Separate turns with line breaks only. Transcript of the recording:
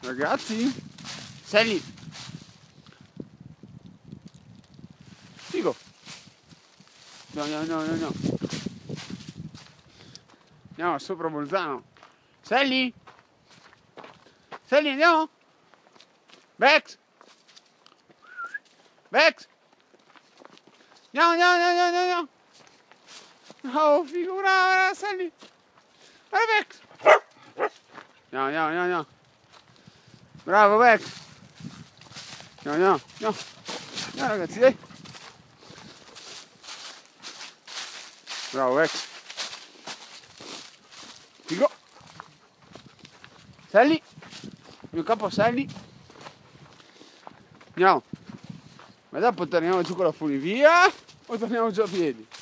Ragazzi, Sally, figo. No. Andiamo sopra Bolzano. Sally, andiamo. Bex, andiamo. Oh, figo, brava, Sally. Vai, Bex. Andiamo. Bravo, Bex. Andiamo. Andiamo, ragazzi, dai. Bravo, Bex. Figo. Sally. Il mio capo, Sally. Andiamo. Ma dopo torniamo giù con la funivia o torniamo giù a piedi?